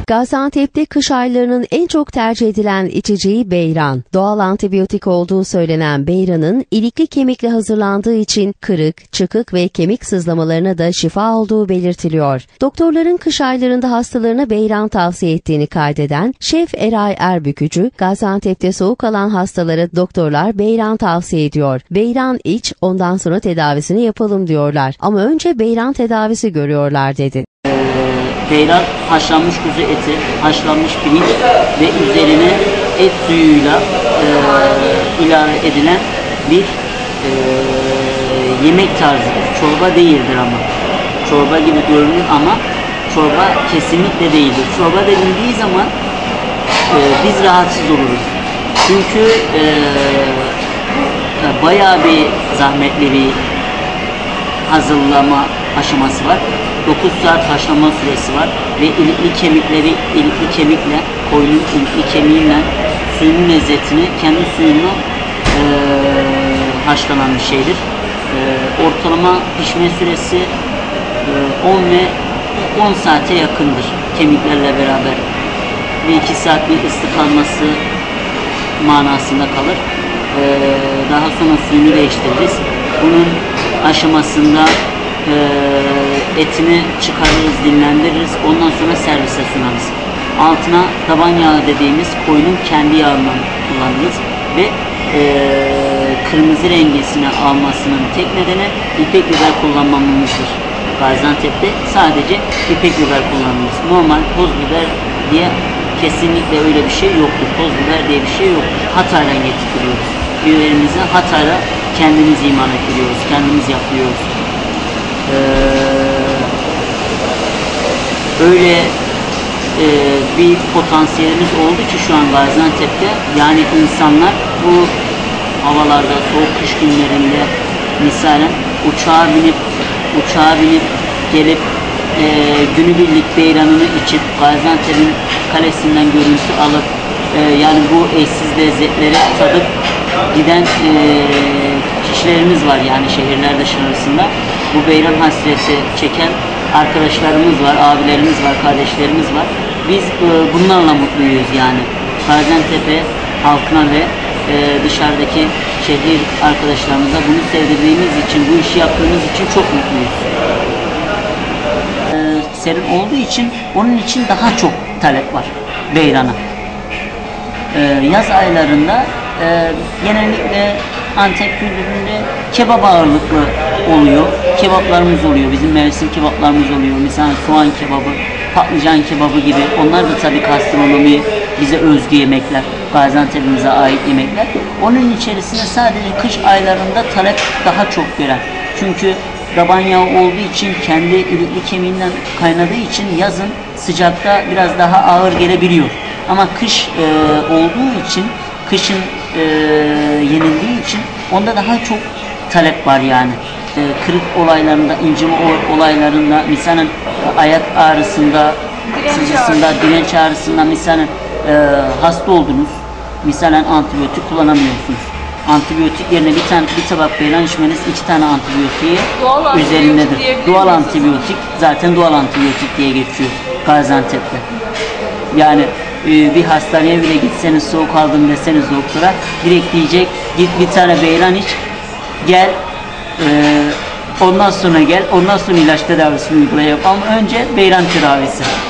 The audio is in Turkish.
Gaziantep'te kış aylarının en çok tercih edilen içeceği beyran. Doğal antibiyotik olduğu söylenen beyranın ilikli kemikle hazırlandığı için kırık, çıkık ve kemik sızlamalarına da şifa olduğu belirtiliyor. Doktorların kış aylarında hastalarına beyran tavsiye ettiğini kaydeden Şef Eray Erbükücü, Gaziantep'te soğuk alan hastalara doktorlar beyran tavsiye ediyor. Beyran iç, ondan sonra tedavisini yapalım diyorlar. Ama önce beyran tedavisi görüyorlar dedi. Beyran haşlanmış kuzu eti, haşlanmış pirinç ve üzerine et suyuyla ilave edilen bir yemek tarzıdır. Çorba değildir ama. Çorba gibi görünür ama çorba kesinlikle değildir. Çorba denildiği zaman biz rahatsız oluruz. Çünkü bayağı bir zahmetli bir hazırlama aşaması var. 9 saat haşlama süresi var ve ilikli kemikle, koyunun ilikli kemiğiyle suyunun lezzetini, kendi suyunu haşlanan bir şeydir. Ortalama pişme süresi 10 saate yakındır kemiklerle beraber. Bir 2 saat bir ıslık alması manasında kalır. Daha sonra suyunu değiştiririz. Bunun aşamasında etini çıkarırız, dinlendiririz. Ondan sonra servise sunarız. Altına taban yağı dediğimiz koyunun kendi yağından kullanırız ve kırmızı rengesini almasının tek nedeni ipek biber kullanmamamızdır. Gaziantep'te sadece ipek biber kullanırız. Normal toz biber diye kesinlikle öyle bir şey yoktur. Toz biber diye bir şey yoktur. Hatay'dan getiriyoruz. Biberimizi Hatay'da kendimiz imal ettiriyoruz, kendimiz yapıyoruz. Öyle bir potansiyelimiz oldu ki şu an Gaziantep'te, yani insanlar bu havalarda, soğuk kış günlerinde misalen uçağa binip gelip günübirlik beyranını içip Gaziantep'in kalesinden görüntü alıp yani bu eşsiz lezzetleri tadıp giden kişilerimiz var, yani şehirler dışarısında. Bu beyran hasreti çeken arkadaşlarımız var, abilerimiz var, kardeşlerimiz var. Biz bunlarla mutluyuz yani. Gaziantep'e halkına ve dışarıdaki şehir arkadaşlarımıza bunu sevdirdiğimiz için, bu işi yaptığımız için çok mutluyuz. Serin olduğu için, onun için daha çok talep var beyrana. Yaz aylarında genellikle Antep kültüründe kebap ağırlıklı oluyor. Kebaplarımız oluyor. Bizim mevsim kebaplarımız oluyor. Mesela soğan kebabı, patlıcan kebabı gibi. Onlar da tabii gastronomi, bize özgü yemekler. Gaziantep'imize ait yemekler. Onun içerisinde sadece kış aylarında talep daha çok gelen. Çünkü taban yağı olduğu için, kendi ilikli kemiğinden kaynadığı için yazın sıcakta biraz daha ağır gelebiliyor. Ama kış olduğu için, kışın yenildiği için onda daha çok talep var yani. Kırık olaylarında, incime olaylarında, misalen ayak ağrısında, sızısında, direnç ağrısında, misalen hasta oldunuz, misalen antibiyotik kullanamıyorsunuz. Antibiyotik yerine bir tabak beyran içmeniz 2 tane antibiyotiği üzerindedir. Doğal antibiyotik, zaten doğal antibiyotik diye geçiyor Gaziantep'te. Yani bir hastaneye bile gitseniz, soğuk aldım deseniz doktora, direkt diyecek git bir tane beyran iç, gel ondan sonra gel, ondan sonra ilaç tedavisini uygulayalım. Ama önce beyran tedavisi.